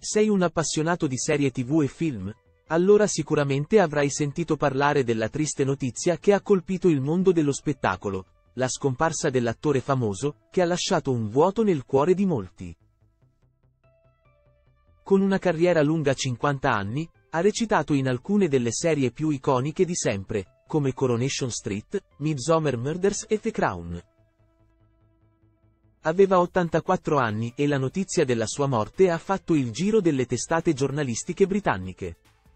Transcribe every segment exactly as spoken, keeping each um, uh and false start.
Sei un appassionato di serie tivù e film? Allora sicuramente avrai sentito parlare della triste notizia che ha colpito il mondo dello spettacolo, la scomparsa dell'attore famoso, che ha lasciato un vuoto nel cuore di molti. Con una carriera lunga cinquanta anni, ha recitato in alcune delle serie più iconiche di sempre, come Coronation Street, Midsomer Murders e The Crown. Aveva ottantaquattro anni e la notizia della sua morte ha fatto il giro delle testate giornalistiche britanniche.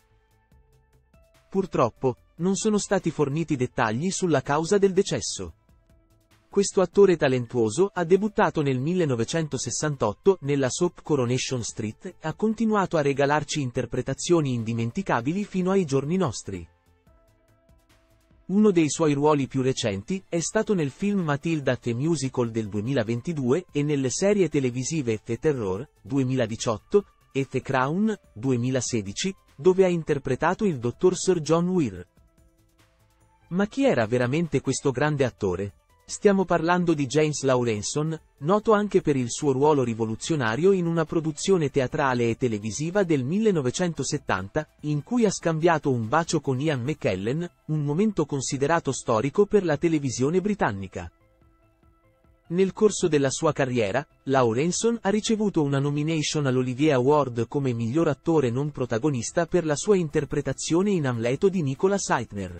Purtroppo, non sono stati forniti dettagli sulla causa del decesso. Questo attore talentuoso ha debuttato nel millenovecentosessantotto nella soap Coronation Street e ha continuato a regalarci interpretazioni indimenticabili fino ai giorni nostri. Uno dei suoi ruoli più recenti è stato nel film Matilda The Musical del duemilaventidue e nelle serie televisive The Terror, duemiladiciotto, e The Crown, duemilasedici, dove ha interpretato il dottor Sir John Weir. Ma chi era veramente questo grande attore? Stiamo parlando di James Lawrenson, noto anche per il suo ruolo rivoluzionario in una produzione teatrale e televisiva del millenovecentosettanta, in cui ha scambiato un bacio con Ian McKellen, un momento considerato storico per la televisione britannica. Nel corso della sua carriera, Lawrenson ha ricevuto una nomination all'Olivier Award come miglior attore non protagonista per la sua interpretazione in Amleto di Nicholas Hytner.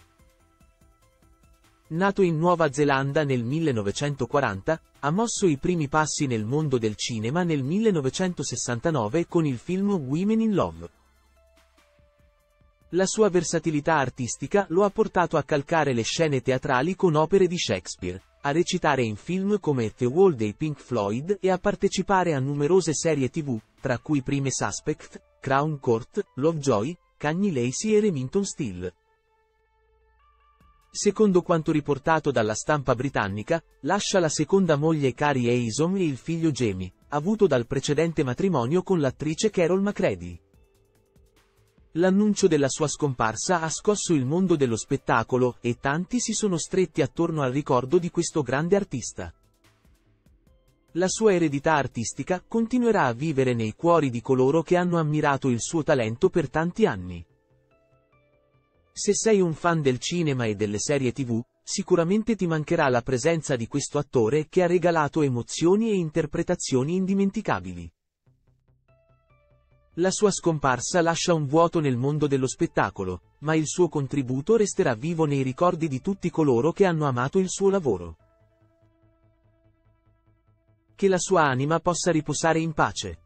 Nato in Nuova Zelanda nel millenovecentoquaranta, ha mosso i primi passi nel mondo del cinema nel millenovecentosessantanove con il film Women in Love. La sua versatilità artistica lo ha portato a calcare le scene teatrali con opere di Shakespeare, a recitare in film come The Wall dei Pink Floyd e a partecipare a numerose serie tivù, tra cui Prime Suspect, Crown Court, Lovejoy, Cagney Lacey e Remington Steele. Secondo quanto riportato dalla stampa britannica, lascia la seconda moglie Carrie Haysom e il figlio Jamie, avuto dal precedente matrimonio con l'attrice Carol Macready. L'annuncio della sua scomparsa ha scosso il mondo dello spettacolo e tanti si sono stretti attorno al ricordo di questo grande artista. La sua eredità artistica continuerà a vivere nei cuori di coloro che hanno ammirato il suo talento per tanti anni. Se sei un fan del cinema e delle serie tivù, sicuramente ti mancherà la presenza di questo attore che ha regalato emozioni e interpretazioni indimenticabili. La sua scomparsa lascia un vuoto nel mondo dello spettacolo, ma il suo contributo resterà vivo nei ricordi di tutti coloro che hanno amato il suo lavoro. Che la sua anima possa riposare in pace.